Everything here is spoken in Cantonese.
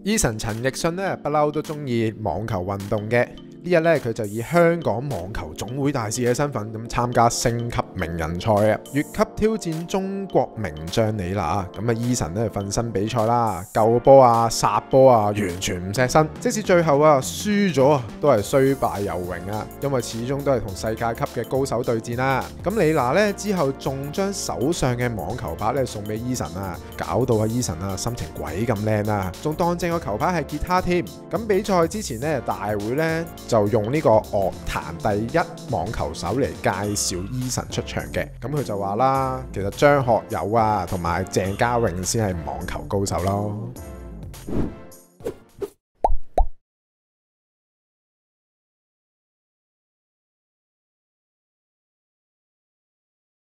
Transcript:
Eason 陳奕迅咧不嬲都中意網球運動嘅。呢日咧佢就以香港網球總會大使嘅身份咁參加星級名人賽啊，越級挑戰中國名將李娜。咁啊 Eason 咧瞓身比賽啦，救波啊、殺波啊，完全唔錫身。即使最後啊輸咗啊，都係雖敗猶榮啊，因為始終都係同世界級嘅高手對戰啦。咁李娜咧之後仲將手上嘅網球拍咧送俾 Eason 啊，搞到阿 Eason 啊心情鬼咁靚啊，仲當正個球拍係吉他添。咁比賽之前咧，大會咧就用呢個樂壇第一網球手嚟介紹 Eason 出場嘅。咁佢就話啦，其實張學友啊同埋鄭嘉穎先係網球高手咯。